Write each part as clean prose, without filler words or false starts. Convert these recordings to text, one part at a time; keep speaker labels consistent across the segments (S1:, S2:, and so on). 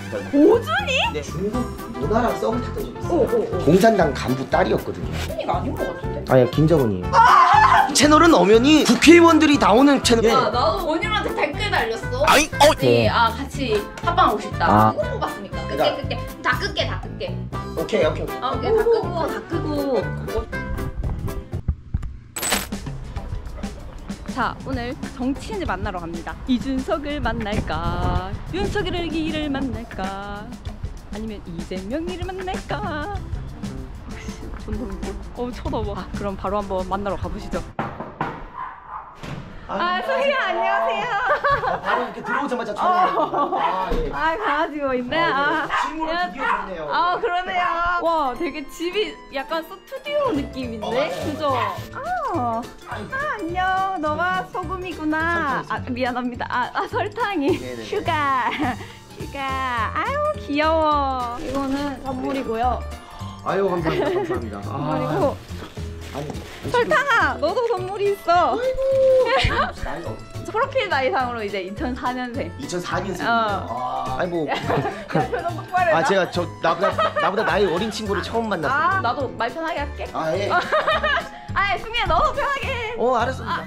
S1: 고준이?
S2: 네, 중국 누나랑 썸을 탔던 적이 있어요. 공산당 간부 딸이었거든요.
S1: 고준이가 아닌 것 같은데?
S2: 아니야, 김정은이. 채널은 엄연히 국회의원들이 나오는 채널. 예.
S1: 아, 나도 원님한테 댓글 달렸어.
S2: 아이,
S1: 네. 아, 같이 합방하고 싶다.
S2: 아.
S1: 누구 뽑았습니까? 끄게. 다 끄게.
S2: 오케이.
S1: 아, 오케이, 다 끄고. 자, 오늘 정치인을 만나러 갑니다. 이준석을 만날까? 윤석열을 만날까? 아니면 이재명이를 만날까? 존나 쳐다봐. 그럼 바로 한번 만나러 가보시죠. 소희야, 안녕하세요.
S2: 바로 이렇게 들어오자마자 촬영해요. 예.
S1: 강아지가 있네.
S2: 실물로 비디오 좋네요.
S1: 그러네요. 와, 되게 집이 약간 스튜디오 느낌인데? 그죠? 안녕. 너가 소금이구나. 미안합니다. 설탕이.
S2: 네네네.
S1: 슈가. 아유, 귀여워. 이거는 선물이고요.
S2: 아유, 감사합니다.
S1: 그리고 설탕아, 너도 선물이 있어.
S2: 아이고.
S1: 프로필 나이상으로 이제 2004년생.
S2: 2004년생. 아니 뭐.
S1: 표정 똑바로 해라.
S2: 제가 나보다 나이 어린 친구를 처음 만났어요.
S1: 나도 말 편하게 할게.
S2: 예.
S1: 승민아, 너도 편하게 해.
S2: 알았습니다.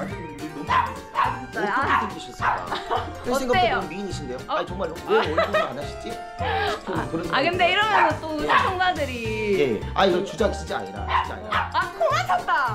S2: 어떻게 생기셨을까? 생각보다 미인이신데요? 정말로? 왜 얼굴을 안 하시지?
S1: 근데 이러면 또 시청자들이.
S2: 예. 이거 주작 진짜 아니라.
S1: 콩아 찼다.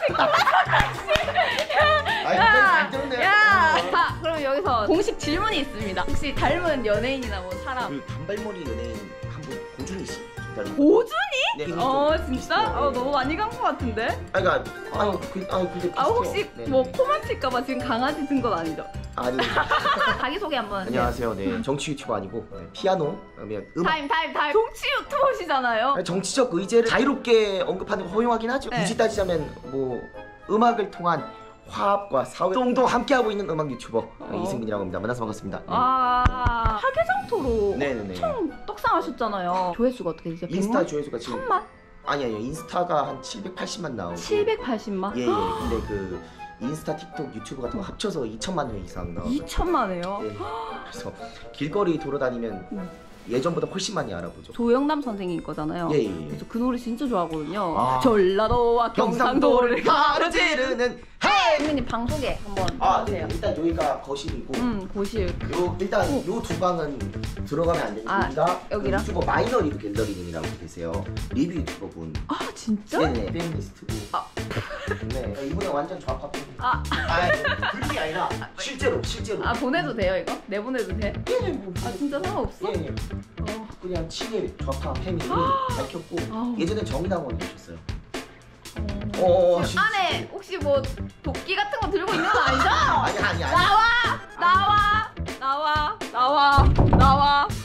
S1: 자, 그럼 여기서 공식 질문이 있습니다. 혹시 닮은 연예인이나 뭐 사람?
S2: 단발머리 연예인 한 분 고준희 씨.
S1: 고준이?
S2: 네.
S1: 진짜? 너무 많이 간 것 같은데?
S2: 근데
S1: 혹시 뭐 코만 칠까봐 지금 강아지 든 건 아니죠?
S2: 아니.
S1: 자기소개 한번.
S2: 안녕하세요. 네, 정치 유튜버 아니고 피아노, 음악.
S1: 타임. 정치 유튜버시잖아요.
S2: 정치적 의제를 자유롭게 언급하는 거 허용하긴 하죠.
S1: 네.
S2: 굳이 따지자면 뭐 음악을 통한 화합과 사회동도 함께하고 있는 음악 유튜버 이승민이라고 합니다. 만나서 반갑습니다. 네.
S1: 하계장토로
S2: 네네네.
S1: 엄청 떡상하셨잖아요. 조회수가 어떻게 되죠?
S2: 인스타 조회수가 지금
S1: 1000만?
S2: 아니요, 인스타가 한 780만 나오고
S1: 780만?
S2: 예. 근데 그 인스타, 틱톡, 유튜브 같은 거 합쳐서 2천만 회 이상 나와요.
S1: 2천만회요?
S2: 예. 그래서 길거리 돌아다니면 예전보다 훨씬 많이 알아보죠.
S1: 조영남 선생님 거잖아요.
S2: 예.
S1: 그래서 그 노래 진짜 좋아하거든요. 전라도와 경상도를
S2: 가로지르는 헤이!
S1: 선생님 방 소개 한번 해주세요.
S2: 네. 일단 여기가 거실이고
S1: 거실.
S2: 일단 요 두 방은 들어가면 안 되는 여기가
S1: 여기랑?
S2: 유튜버 마이너 리뷰 갤러리님이라고 계세요. 리뷰 유튜버 분.
S1: 진짜?
S2: 네네. 페미니스트고. 네. 이분은 완전 좌파 페미니스트. 그게 아니라 실제로.
S1: 보내도 돼요 이거? 내보내도 돼?
S2: 예. 뭐.
S1: 진짜 상관없어?
S2: 예. 그냥 친일 좌파 페미를 밝혔고 예전에 정의당원 계셨어요.
S1: 안에 혹시 뭐 도끼 같은 거 들고 있는 거 아니죠?
S2: 아니.
S1: 나와.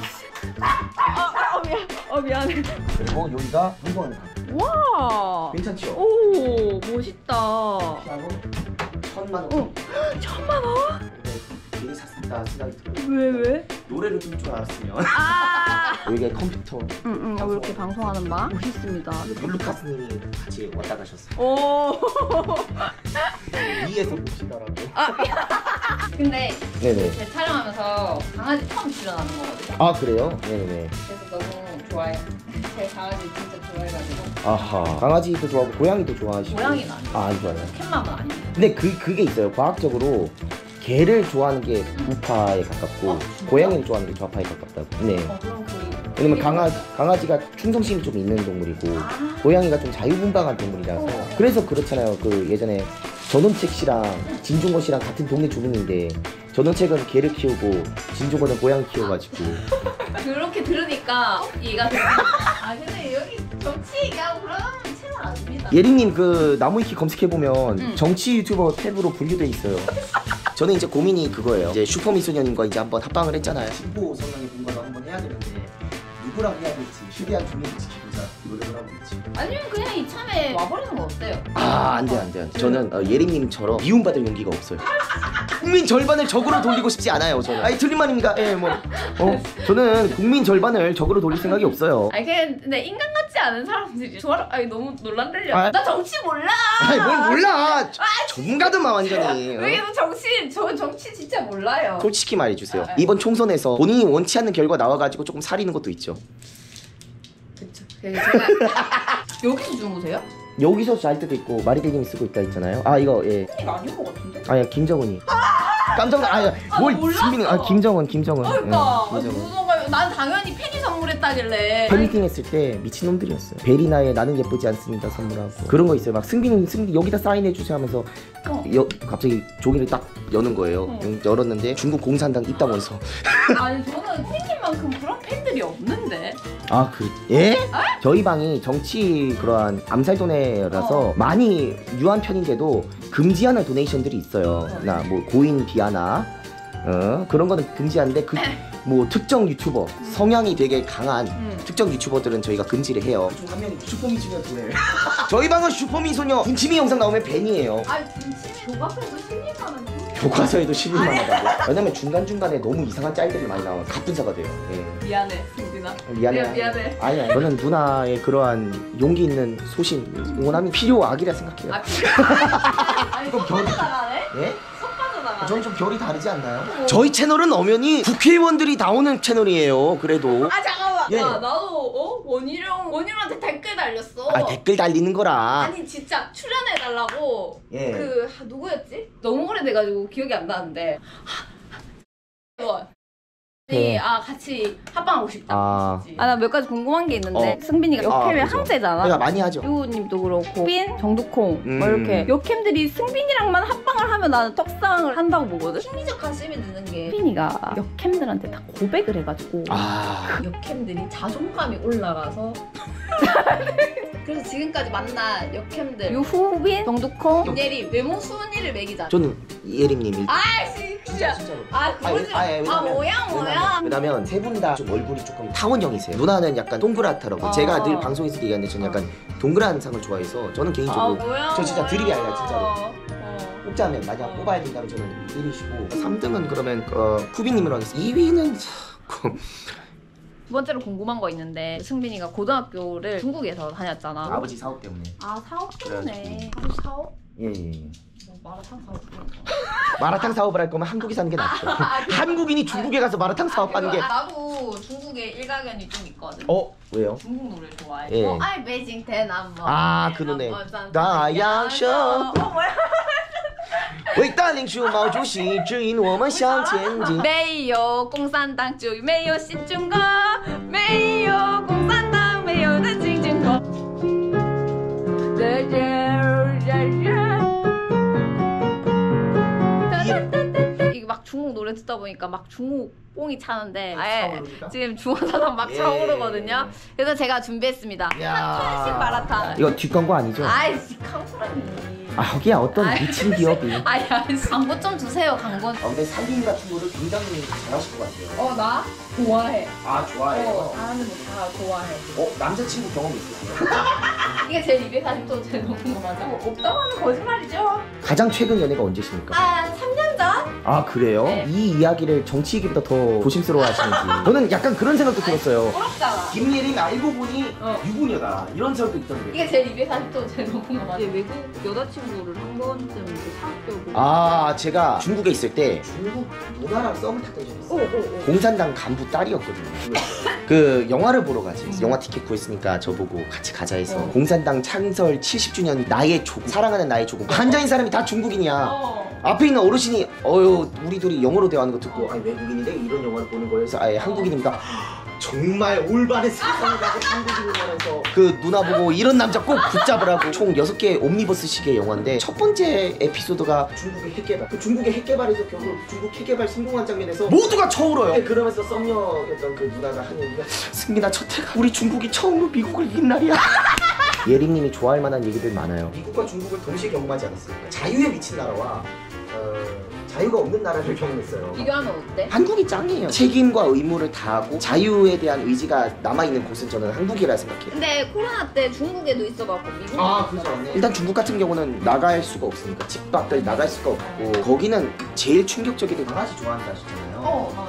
S1: 미안해.
S2: 그리고 여기가 물건을
S1: 와.
S2: 괜찮죠?
S1: 오, 멋있다.
S2: 피아노 1,000만 원.
S1: 1,000만 원?
S2: 괜히 샀습니다 생각이 들어요.
S1: 왜?
S2: 노래를 좀 줄 알았으면. 여기가 컴퓨터.
S1: 이렇게 방송하는 방 멋있습니다.
S2: 블루카스님이 같이 왔다 가셨어요.
S1: 오.
S2: 위에서 보시더라고.
S1: 근데
S2: 네네.
S1: 제 촬영하면서 강아지 처음 출연하는 거거든요.
S2: 그래요? 네네.
S1: 그래서 너무 좋아해요. 제 강아지 진짜 좋아해가지고.
S2: 강아지도 좋아하고 고양이도 좋아하시고.
S1: 고양이는 아니에요.
S2: 안 좋아해요.
S1: 캣맘은 아니에요.
S2: 근데 그게 있어요. 과학적으로 개를 좋아하는 게 우파에 가깝고 고양이를 좋아하는 게 좌파에 가깝다고. 네.
S1: 그럼
S2: 왜냐면 강아지가 충성심이 좀 있는 동물이고 고양이가 좀 자유분방한 동물이라서 그래서 그렇잖아요. 그 예전에 전원책 씨랑 진중권 씨랑 같은 동네 주민인데 전원책은 개를 키우고 진중권은 고양이 키워가지고.
S1: 그렇게 들으니까 이해가 돼요. 근데 여기 정치 얘기하고 그러면 채널 아닙니다.
S2: 예린님 그 나무위키 검색해보면 정치 유튜버 탭으로 분류돼 있어요. 저는 이제 고민이 그거예요. 이제 슈퍼미소년님과 이제 한번 합방을 했잖아요. 진보 성향의 분과도 한번 해야 되는데 누구랑 해야 될지 최대한 중립을 지키고자 노력을 하고 있지.
S1: 아니면 그냥 이참에 와버리는 거 어때요?
S2: 안 돼. 저는 예림님처럼 미움받을 용기가 없어요. 국민 절반을 적으로 돌리고 싶지 않아요. 저는. 틀린 말입니까? 저는 국민 절반을 적으로 돌릴 생각이 없어요.
S1: 근데 인간 같지 정치 아는 사람들이 좋아라. 아니 너무 논란되려.
S2: 아,
S1: 나 정치 몰라.
S2: 아니 뭘 몰라. 전문가들만 완전히.
S1: 왜 정치? 저 정치 진짜 몰라요.
S2: 솔직히 말해주세요.
S1: 아,
S2: 이번 총선에서 본인이 원치 않는 결과 나와가지고 조금 사리는 것도 있죠.
S1: 그쵸. 제가 여기서 주무세요?
S2: 여기서 잘 때도 있고 마리대님이 쓰고 있다 있잖아요. 아 이거 예.
S1: 이거 아닌 것 같은데?
S2: 아니 김정은이. 깜짝 놀. 뭘
S1: 몰랐어.
S2: 승민이. 김정은.
S1: 그러니까
S2: 김정은.
S1: 누가 난 당연히 팬이 선물했다길래.
S2: 팬미팅 했을 때 미친놈들이었어요. 베리나의 나는 예쁘지 않습니다 선물하고 그런 거 있어요. 막 승빈 여기다 사인해 주세요 하면서 갑자기 종이를 딱 여는 거예요. 열었는데 중국 공산당 입당원서.
S1: 아니 저는 팬님만큼 그런 팬들이 없는데.
S2: 아 예? 저희 방이 정치 그러한 암살도네라서 많이 유한 편인데도 금지하는 도네이션들이 있어요. 나 뭐 고인 비하나 그런 거는 금지하는데 뭐 특정 유튜버 성향이 되게 강한 특정 유튜버들은 저희가 금지를 해요. 한 명이 슈퍼미 소녀 도네. 저희 방은 슈퍼미 소녀 군침이 영상 나오면 밴이에요.
S1: 아니 군침이 교과서에도 실리만은
S2: 교과서에도 실릴만 하다고. 왜냐면 중간중간에 너무 이상한 짤들이 많이 나와요. 갑분사가 돼요. 예.
S1: 미안해 승빈아.
S2: 미안해.
S1: 미안해.
S2: 아니야. 저는 누나의 그러한 용기 있는 소신 응원함이 필요악이라 생각해요.
S1: 아니 속 빠져나가네?
S2: 예?
S1: 속 빠져나가네?
S2: 저는 좀 결이 다르지 않나요? 저희 채널은 엄연히 국회의원들이 나오는 채널이에요. 그래도.
S1: 아 잠깐만.
S2: 예.
S1: 나도 원희룡한테 댓글 달렸어.
S2: 댓글 달리는 거라.
S1: 아니 진짜 출연해달라고.
S2: 예.
S1: 누구였지? 너무 오래돼가지고 기억이 안 나는데.
S2: 네.
S1: 같이 합방하고 싶다.
S2: 아.
S1: 나 몇 가지 궁금한 게 있는데 승빈이가 역캠의
S2: 그죠.
S1: 황제잖아.
S2: 내가 많이 하죠.
S1: 유우님도 그렇고 승빈, 정두콩 뭐 이렇게 역캠들이 승빈이랑만 합방을 하면 나는 떡상을 한다고 보거든. 심리적 관심이 드는 게 승빈이가 역캠들한테 다 고백을 해가지고 역캠들이 자존감이 올라가서 그래서 지금까지 만난 역캠들 유후빈, 정두콩, 예림 외모 순위를 매기자.
S2: 저는 예림님
S1: 아이씨 진짜.
S2: 진짜로.
S1: 뭐야.
S2: 왜냐면 세 분 다 좀 얼굴이 조금 타원형이세요. 누나는 약간 동그랗더라고. 제가 늘 방송에서 얘기하는데 저는 약간 동그란 상을 좋아해서 저는 개인적으로 저 진짜 드립이 아니라 진짜로 뽑자면 만약 뽑아야 된다면 저는 1위시고 3등은 그러면 쿠비님으로 하겠습니다. 2위는
S1: 두 번째로 궁금한 거 있는데 승빈이가 고등학교를 중국에서 다녔잖아.
S2: 아버지 사업 때문에.
S1: 사업 때문에. 아버지 사업?
S2: 예.
S1: 마라탕 사업.
S2: 마라탕 사업을 할 거면 한국에 사는 게 낫죠. 한국인이 중국에 가서 마라탕 사업하는 게.
S1: 나도 중국에 일가견이 좀 있거든.
S2: 왜요?
S1: 중국 노래 좋아해.
S2: 예.
S1: 아이 베이징 대남뭐.
S2: 그 노래. 다양쇼.
S1: 뭐야?
S2: 伟大领袖毛主席指引我们向前进。
S1: 没有共产党就没有新中国，没有共产党没有的新中国。 이게 막 중국 노래 듣다 보니까 막 중국 뽕이 차는데 지금 중화사상 막 차오르거든요. 그래서 제가 준비했습니다. 한촌식 마라탕.
S2: 이거 뒷광고 아니죠?
S1: 아이씨 강수라니.
S2: 거기야 어떤 미친 기업이.
S1: 아니 광고 좀 주세요 광고.
S2: 근데 살림 같은 거를 굉장히 잘하실 것 같아요.
S1: 나 좋아해.
S2: 좋아해요?
S1: 잘하는 거 다 좋아해.
S2: 남자친구 경험 있으세요?
S1: 이게 제 240도 제일 높은 거 맞아? 없다고 하면 거짓말이죠.
S2: 가장 최근 연애가 언제십니까?
S1: 3년 전?
S2: 그래요?
S1: 네.
S2: 이 이야기를 정치 얘기보다 더 조심스러워 하시는지. 저는 약간 그런 생각도 들었어요.
S1: 부럽잖아.
S2: 김예림이 알고 보니 유부녀다 이런 생각도 있던데.
S1: 이게 제 240도 제일 높은 거 맞아? 외국 여자친구를 한 번쯤 이렇게 사귀고.
S2: 제가 중국에 있을 때 중국 누나랑 썸을 탔던 적이 있어요. 공산당 간부 딸이었거든요. 그 영화를 보러 가지. 영화 티켓 구했으니까 저보고 같이 가자 해서 공산당 창설 70주년 나의 조국, 사랑하는 나의 조국. 한자인 사람이 다 중국인이야. 앞에 있는 어르신이 우리 둘이 영어로 대화하는 거 듣고 외국인인데 이런 영화를 보는 거예요. 그래서 한국인입니다. 정말 올바른 세상을 가고 한국인을 하면서 그 누나 보고 이런 남자 꼭 붙잡으라고. 총 6개의 옴니버스식의 영화인데 첫 번째 에피소드가 중국의 핵개발. 그 중국의 핵개발에서 결국 중국 핵개발 성공한 장면에서 모두가 쳐울어요. 그러면서 썸녀였던 그 누나가 하는 얘기가 승민아 첫해가 우리 중국이 처음으로 미국을 이긴 날이야. 예림님이 좋아할 만한 얘기들 많아요. 미국과 중국을 동시에 경험하지 않았습니까? 자유에 미친 나라와 자유가 없는 나라를 경험했어요.
S1: 비교하면 어때?
S2: 한국이 짱이에요. 책임과 의무를 다하고 자유에 대한 의지가 남아있는 곳은 저는 한국이라 생각해요.
S1: 근데 코로나 때 중국에도 있어갖고 미국에
S2: 그렇죠. 일단 중국 같은 경우는 나갈 수가 없으니까 집 밖을 나갈 수가 없고 거기는 제일 충격적인 게 강아지 좋아한다 하셨잖아요.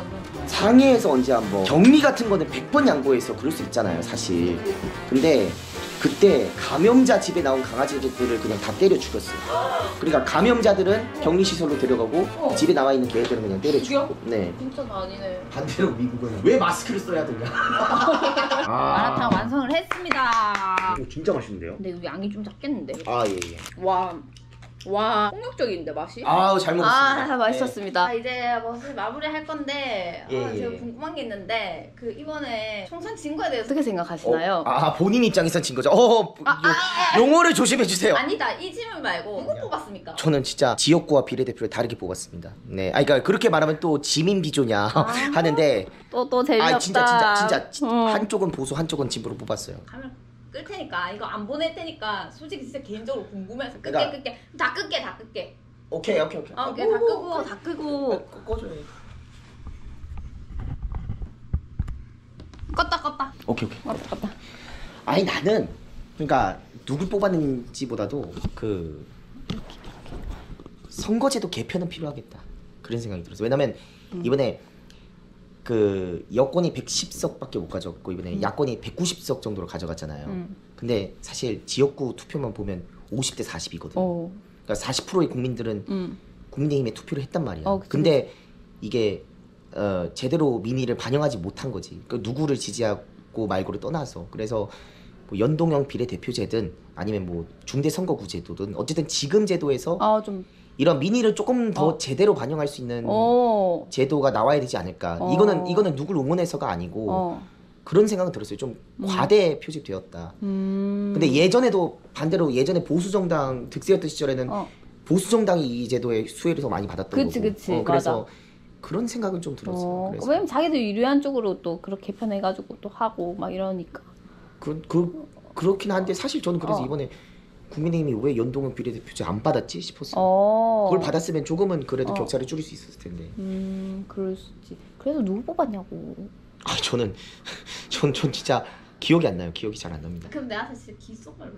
S2: 상해에서 언제 한번 격리 같은 거는 100번 양보해서 그럴 수 있잖아요 사실. 근데 그때 감염자 집에 나온 강아지들을 그냥 다 때려 죽였어요. 그러니까 감염자들은 격리시설로 데려가고 집에 나와 있는 개들은 그냥 때려 죽이고. 네.
S1: 진짜 아니네.
S2: 반대로 미국은 왜 마스크를 써야 되냐.
S1: 마라탕 완성을 했습니다.
S2: 이거 진짜 맛있는데요?
S1: 근데 이거 양이 좀 작겠는데?
S2: 아 예예.
S1: 와 폭력적인데 맛이?
S2: 아우 잘 먹었습니다.
S1: 맛있었습니다. 이제 멋을 마무리할 건데
S2: 예,
S1: 제가
S2: 예.
S1: 궁금한 게 있는데 그 이번에 총선 진 거에 대해서 어떻게 생각하시나요?
S2: 본인 입장에선 진 거죠? 용어를 조심해 주세요.
S1: 아니다 이 질문 말고 누구 뽑았습니까?
S2: 저는 진짜 지역구와 비례대표를 다르게 뽑았습니다. 네, 그러니까 그렇게 말하면 또 지민 비조냐 하는데
S1: 또 재미없다.
S2: 진짜 한쪽은 보수 한쪽은 진보로 뽑았어요.
S1: 카메라 끌 테니까 이거 안 보낼 테니까 솔직히 진짜 개인적으로 궁금해서 끌게 다 끌게.
S2: 오케이.
S1: 다 끄고
S2: 꺼줘요.
S1: 껐다.
S2: 오케이.
S1: 껐다.
S2: 아니 나는 그러니까 누굴 뽑았는지보다도 그 선거제도 개편은 필요하겠다 그런 생각이 들었어요. 왜냐면 이번에 그 여권이 110석밖에 못 가져갔고 이번에 야권이 190석 정도로 가져갔잖아요. 근데 사실 지역구 투표만 보면 50대 40이거든요. 그러니까 40%의 국민들은 국민의힘에 투표를 했단 말이야. 근데 이게 제대로 민의를 반영하지 못한 거지. 그러니까 누구를 지지하고 말고를 떠나서. 그래서 뭐 연동형 비례대표제든 아니면 뭐 중대선거구제도든 어쨌든 지금 제도에서 좀 이런 민의를 조금 더 제대로 반영할 수 있는 제도가 나와야 되지 않을까. 이거는 누굴 응원해서가 아니고 그런 생각은 들었어요. 좀 과대 표집되었다. 근데 예전에도 반대로 예전에 보수정당 득세였던 시절에는 보수정당이 이 제도의 수혜를 더 많이 받았던 거고.
S1: 그치.
S2: 그래서
S1: 맞아.
S2: 그런 생각은 좀 들었어요. 그래서.
S1: 왜냐면 자기들 유리한 쪽으로 또 그렇게 개편해가지고 또 하고 막 이러니까.
S2: 그렇긴 한데 사실 저는 그래서 이번에 국민의힘이 왜 연동형 비례대표제 안 받았지 싶었어요. 그걸 받았으면 조금은 그래도 격차를 줄일 수 있었을 텐데.
S1: 그럴 수 있지. 그래서 누구 뽑았냐고.
S2: 전 진짜 기억이 안 나요. 기억이 잘 안 납니다.
S1: 그럼 내한테 진짜 기속말로.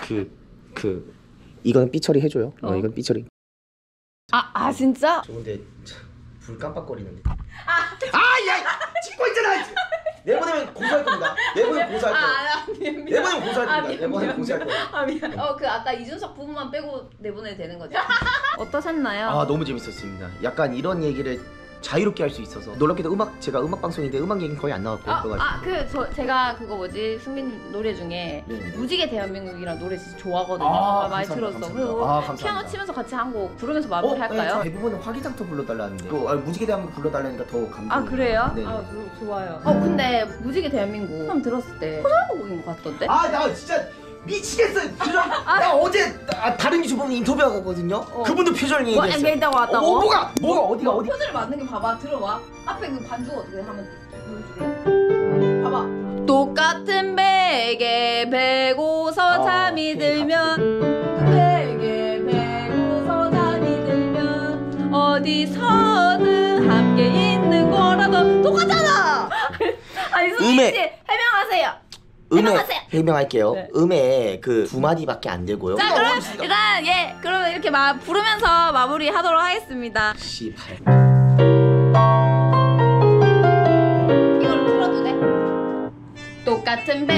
S2: 이거는 삐처리 해줘요. 이건 삐처리.
S1: 진짜?
S2: 저 근데 불 깜빡거리는데. 야 찍고 있잖아. 내보내면 고소할 겁니다. 내보내면 고소할 거예요. 내보내면 고소할 겁니다. 내보내면 고소할 거예요.
S1: 미안. 아까 이준석 부분만 빼고 내보내도 되는 거죠? 어떠셨나요?
S2: 너무 재밌었습니다. 약간 이런 얘기를 자유롭게 할 수 있어서 놀랍게도 제가 음악 방송인데 음악 얘기는 거의 안 나왔고.
S1: 제가 그거 뭐지 승민 노래 중에 무지개 대한민국이란 노래 진짜 좋아하거든요. 많이 들었어. 그리고 피아노 치면서 같이 한 곡 부르면서 마무리 할까요?
S2: 대부분은 화기장터 불러달라는데 무지개 대한민국 불러달라니까 더 감동.
S1: 그래요?
S2: 네.
S1: 좋아요. 근데 무지개 대한민국 처음 들었을 때 초등학생인 것 같던데?
S2: 나 진짜 미치겠어요. 표정. 나 어제 다른 유튜버 인터뷰하거든요. 그분도 표정이
S1: 얘기했다고 왔다고?
S2: 뭐가 어디가
S1: 표정을 맞는 게 봐봐. 들어봐. 앞에 그 반주가 어떻게 하면 보여줄래? 봐봐. 똑같은 베개 베고서 잠이 들면 베개 베고서 잠이 들면 어디서든 함께 있는 거라도 똑같잖아. 승민 씨 해명하세요.
S2: 해명할게요.
S1: 네.
S2: 음에 그 두 마디밖에 안 되고요.
S1: 자, 그럼 일단 그러면 이렇게 부르면서 마무리하도록 하겠습니다.
S2: 씨발.
S1: 이걸로 풀어도 돼? 똑같은 배